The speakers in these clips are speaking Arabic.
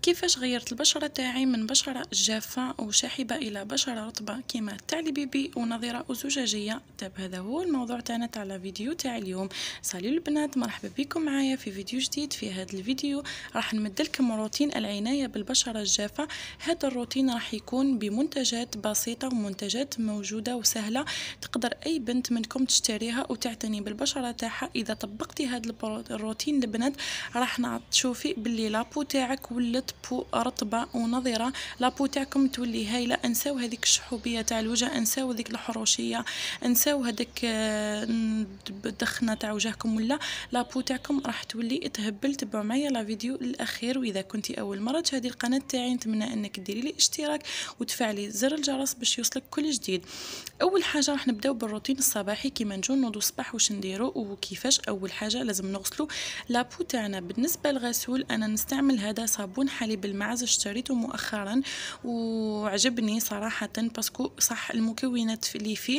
كيفاش غيرت البشرة تاعي من بشرة جافة وشاحبة إلى بشرة رطبة كيما تاع البيبي ونظيرة وزجاجية. طيب هذا هو الموضوع تاعنا تاع الفيديو تاع اليوم. سالي البنات، مرحبا بكم معايا في فيديو جديد. في هذا الفيديو راح نمدلكم روتين العناية بالبشرة الجافة. هذا الروتين راح يكون بمنتجات بسيطة ومنتجات موجودة وسهلة، تقدر أي بنت منكم تشتريها وتعتني بالبشرة تاعها. إذا طبقتي هذا الروتين البنات راح تشوفي باللي لابو تاعك ولت بو رطبه ونظره، لابو تاعكم تولي هايله. انساو هذيك الشحوبيه تاع الوجه، انساو هذيك الحروشيه، انساو هذيك الدخنه تاع وجهكم، ولا لابو تاعكم راح تولي تهبل. تبعوا معايا لا فيديو الاخير. واذا كنتي اول مره تشاهدي القناه تاعي نتمنى انك ديري لي اشتراك وتفعلي زر الجرس باش يوصلك كل جديد. اول حاجه راح نبداو بالروتين الصباحي. كيما نجو نوضو الصباح واش نديرو وكيفاش. اول حاجه لازم نغسلو لابو تاعنا. بالنسبه للغسول انا نستعمل هذا صابون حليب المعز، اشتريته مؤخرا وعجبني صراحه باسكو صح المكونات اللي فيه.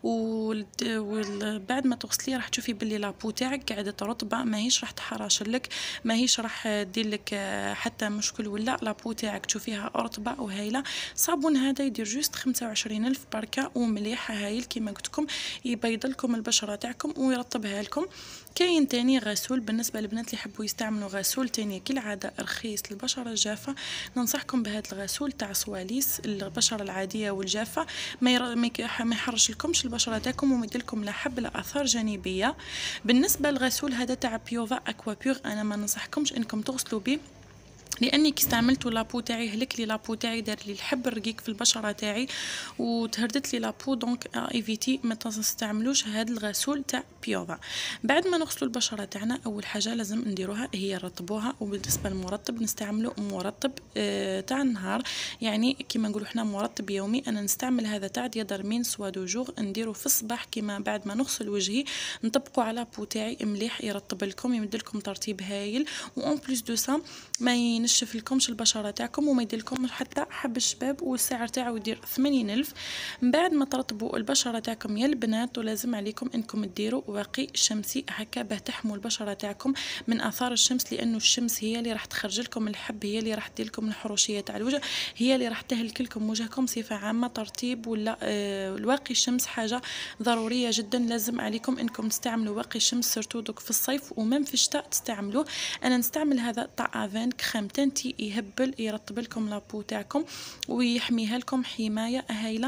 وبعد ما تغسليه راح تشوفي باللي لابو تاعك قاعده رطبه، ماهيش راح تحرش لك، ماهيش راح دير لك حتى مشكل، ولا لابو تاعك تشوفيها رطبه وهايله. الصابون هذا يدير جوست 25,000 بركه ومليح هايل كيما قلت لكم، يبيض لكم البشره تاعكم ويرطبها لكم. كاين تاني غسول بالنسبه للبنات اللي يحبوا يستعملوا غسول تاني كالعاده رخيص للبشره الجافه. ننصحكم بهذا الغسول تاع سواليس البشره العاديه والجافه، ما يحرش لكمش البشره تاعكم وما يديرلكم لا حب لا اثار جانبيه. بالنسبه للغسول هذا تاع بيوفا اكوا بيور انا ما ننصحكمش انكم تغسلوا به، لاني كي استعملت لابو تاعي هلك لي لابو تاعي، دار لي الحب الرقيق في البشره تاعي وتهردت لي لابو. دونك ايفيتي ما تستعملوش هذا الغسول تاع بيوفا. بعد ما نغسلوا البشره تاعنا اول حاجه لازم نديروها هي نرطبوها. وبالنسبه للمرطب نستعملوا مرطب تاع النهار، يعني كيما نقولوا حنا مرطب يومي. انا نستعمل هذا تاع ديادرمين سوا دو جور، نديرو في الصباح كيما بعد ما نغسل وجهي نطبقوا على بو تاعي مليح، يرطب لكم يمدلكم ترطيب هايل. وان بليس دو سا ما ينشف لكمش البشره تاعكم وما يدير لكم حتى حب الشباب. والسعر تاعو يدير 80,000. من بعد ما ترطبوا البشره تاعكم يا البنات ولازم عليكم انكم ديروا واقي شمسي هكا باه تحموا البشره تاعكم من اثار الشمس، لانه الشمس هي اللي راح تخرج لكم الحب، هي اللي راح دير لكم الحروشيه تاع الوجه، هي اللي راح تهلك لكم وجهكم صفه عامه. ترطيب ولا الواقي الشمس حاجه ضروريه جدا، لازم عليكم انكم تستعملوا واقي الشمس سيرتو دوك في الصيف ومن في الشتاء تستعملوه. انا نستعمل هذا تاع افان كريم تنتي يهبل يرطب لكم لابو تاعكم ويحميها لكم حمايه هايله.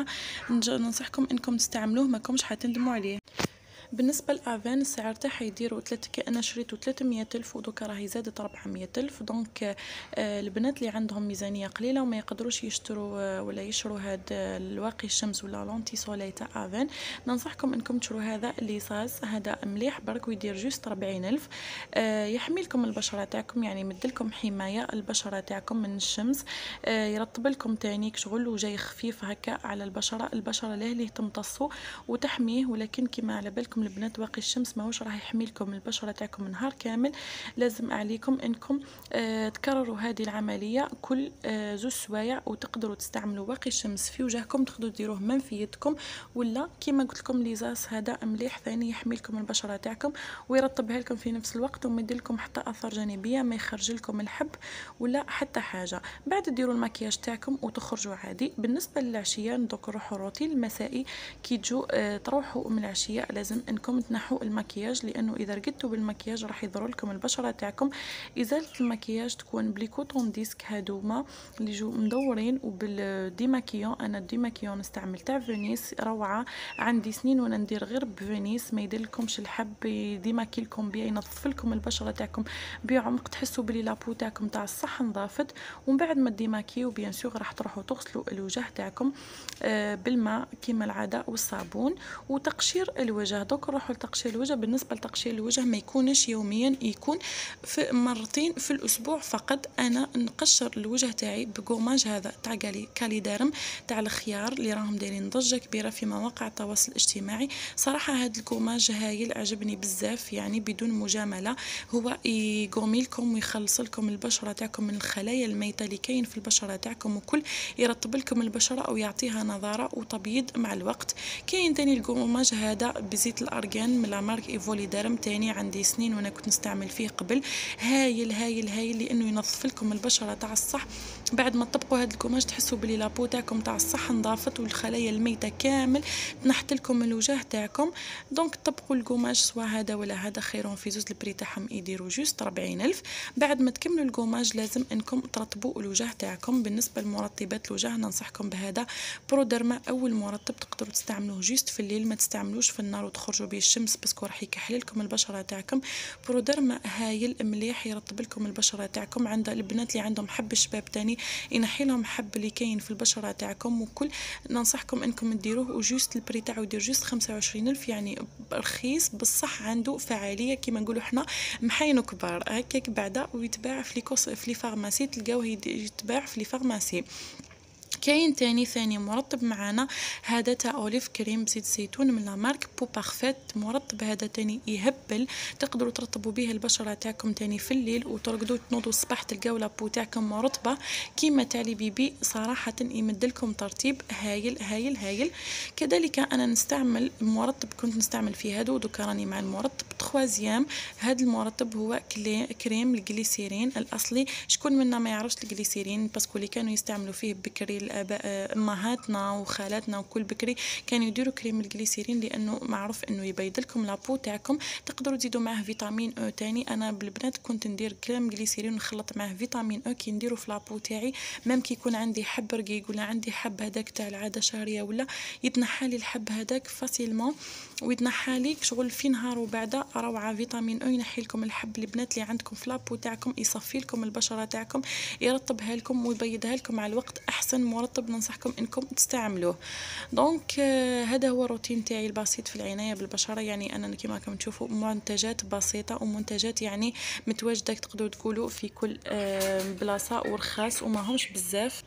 ننصحكم انكم تستعملوه ماكمش حتندموا عليه. بالنسبه لافان السعر تاعها يديروا انا شريته 300,000 ودوكا راهي زادت 400,000. دونك البنات اللي عندهم ميزانيه قليله وما يقدروش يشتروا ولا يشروا هاد الواقي الشمس ولا لونتي سولي تاع افان، ننصحكم انكم تشروا هذا ليساس. هذا مليح برك ويدير جوست 40,000. يحمي لكم البشره تاعكم، يعني يمدلكم حمايه البشره تاعكم من الشمس، يرطب لكم تاني شغل وجاي خفيف هكا على البشره ليه تمتصوا وتحميه. ولكن كما على بالكم البنات واقي الشمس ماهوش راح يحمي لكم البشره تاعكم نهار كامل، لازم عليكم انكم تكرروا هذه العمليه كل زوج سوايع. وتقدروا تستعملوا واقي الشمس في وجهكم، تقدروا ديروه من في يدكم، ولا كيما قلت لكم ليزاس هذا مليح ثاني يحمي لكم البشره تاعكم ويرطبها لكم في نفس الوقت وما يدير لكم حتى اثار جانبيه، ما يخرج لكم الحب ولا حتى حاجه. بعد ديروا المكياج تاعكم وتخرجوا عادي. بالنسبه للعشيه دوك نروحوا الروتين المسائي. كي تجوا تروحوا من العشيه لازم انكم تنحوا المكياج، لانه اذا رقدتوا بالمكياج راح يضر لكم البشره تاعكم. ازاله المكياج تكون بلي كوتون ديسك هادوما اللي جو مدورين وبالديماكيون. انا الديماكيون نستعمل تاع فينيس روعه، عندي سنين وانا ندير غير بفينيس، ما يدير لكمش الحب، يديماكي لكم بيه، ينظف لكم البشره تاعكم بعمق، تحسوا بلي لابو تاعكم تاع الصح نضافت. ومن بعد ما ديماكيو بيان سور راح تروحوا تغسلوا الوجه تاعكم بالماء كيما العاده والصابون وتقشير الوجه. دوك نروحوا لتقشير الوجه. بالنسبه لتقشير الوجه ما يكونش يوميا، يكون في مرتين في الاسبوع فقط. انا نقشر الوجه تاعي بكوماج هذا تاع كاليدارم تاع الخيار اللي راهم دايرين ضجه كبيره في مواقع التواصل الاجتماعي. صراحه هذا الكوماج هايل عجبني بزاف، يعني بدون مجامله. هو يقومي لكم ويخلص لكم البشره تاعكم من الخلايا الميته اللي كاين في البشره تاعكم، وكل يرطب لكم البشره او يعطيها نضاره وتبييض مع الوقت. كاين تاني الكوماج هذا بزيت الارغان من لا مارك ايفولي ديرم، تاني عندي سنين وانا كنت نستعمل فيه قبل. هايل هايل هايل لانه ينظف لكم البشره تاع الصح. بعد ما تطبقوا هذا الكوماج تحسوا بلي لابو تاعكم تاع الصح نضافت والخلايا الميته كامل تنحت لكم الوجه تاعكم. دونك طبقوا الكوماج سواء هذا ولا هذا، خيرهم في زوز. البري تاعهم يديروا جوست 40,000. بعد ما تكملوا الكوماج لازم انكم ترطبوا الوجه تاعكم. بالنسبه لمرطبات الوجه ننصحكم بهذا برودرما. اول مرطب تقدروا تستعملوه جوست في الليل، ما تستعملوش في النهار وتخرجوا به الشمس باسكو راح يكحل لكم البشره تاعكم. برودرما هايل مليح يرطب لكم البشره تاعكم. عند البنات اللي عندهم حب الشباب تاني ينحي لهم حب اللي كاين في البشره تاعكم وكل، ننصحكم انكم ديروه. وجوست البري تاعو يدير جوست 25,000، يعني رخيص بصح عنده فعاليه كيما نقولوا حنا محاين كبار هكاك بعدا. ويتباع في لي فارماسي، تلقاوه يتباع في لي فارماسي. كاين ثاني مرطب معانا هذا تاع اوليف كريم بزيت زيتون من لا مارك بو بارفيت. مرطب هذا تاني يهبل، تقدروا ترطبوا به البشره تاعكم تاني في الليل وترقدوا تنوضوا الصباح تلقاو لابو تاعكم رطبه كيما تاع لي بيبي. صراحه يمدلكم ترطيب هايل هايل هايل. كذلك انا نستعمل مرطب، كنت نستعمل فيه هذا ودوكا راني مع المرطب تخوازيام. هذا المرطب هو كريم الجليسيرين الاصلي. شكون منا ما يعرفش الجليسيرين باسكو اللي كانوا يستعملوا فيه بكري الاباء امهاتنا وخالاتنا وكل بكري كانوا يديروا كريم الجليسيرين لانه معروف انه يبيض لكم لابو تاعكم. تقدروا تزيدوا معه فيتامين او تاني. انا بالبنات كنت ندير كريم جليسيرين ونخلط معه فيتامين او كي نديروا في لابو تاعي. ميم كي يكون عندي حب رقيق ولا عندي حب هذاك تاع العاده الشهريه ولا يتنحى لي الحب هذاك فاسيلمون ويتنحى لي شغل في نهار وبعد روعه. فيتامين او ينحي لكم الحب. البنات اللي عندكم في لابو تاعكم يصفي لكم البشره تاعكم، يرطبها لكم ويبيضها لكم مع الوقت. احسن مرطب ننصحكم انكم تستعملوه. دونك هذا هو الروتين تاعي البسيط في العنايه بالبشره. يعني انا كما راكم تشوفوا منتجات بسيطه ومنتجات يعني متواجده تقدروا تقولوا في كل بلاصه ورخاص وما همش بزاف.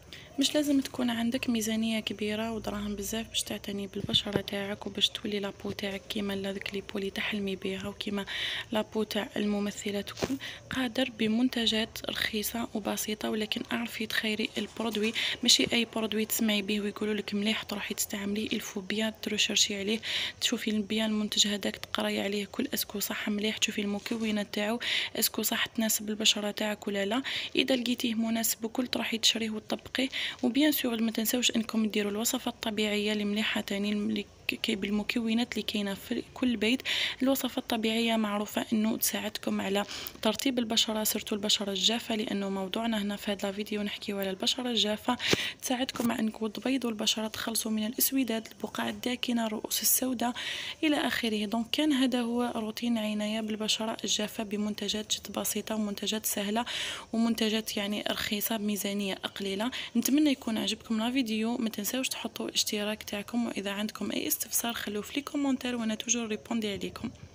مش لازم تكون عندك ميزانيه كبيره ودراهم بزاف باش تعتني بالبشره تاعك وباش تولي لابو تاعك كيما هذاك لي بولي تحلمي بها وكيما لابو تاع الممثلات وكل. قادر بمنتجات رخيصه وبسيطه، ولكن اعرفي تخيري البرودوي. ماشي اي برودوي تسمعي به ويقولوا لك مليح تروحي تستعمليه. الفو بيان تروشيرشي عليه، تشوفي بيان المنتج هذاك، تقراي عليه كل اسكو صح مليح، تشوفي المكونات تاعو اسكو صح تناسب البشره تاعك ولا لا. اذا لقيتيه مناسب وكل تروحي تشريه وتطبقيه. وبيان سور ما تنساوش انكم ديروا الوصفه الطبيعيه اللي مليحه تاني اللي بالمكونات اللي كاينه في كل بيت. الوصفه الطبيعيه معروفه انه تساعدكم على ترطيب البشره، سورتو البشره الجافه، لانه موضوعنا هنا في هذا الفيديو نحكيو على البشره الجافه. تساعدكم على انكم تبيضوا البشره، تخلصوا من الاسودات، البقع الداكنه، الرؤوس السوداء الى اخره. دونك كان هذا هو روتين عنايه بالبشره الجافه بمنتجات جد بسيطه ومنتجات سهله ومنتجات يعني رخيصه بميزانيه قليله. نتمنى يكون عجبكم الفيديو. ما تنساوش تحطوا اشتراك تاعكم، واذا عندكم اي استفسار خلوه في لي كومونتير وانا توجور ريبوندي عليكم.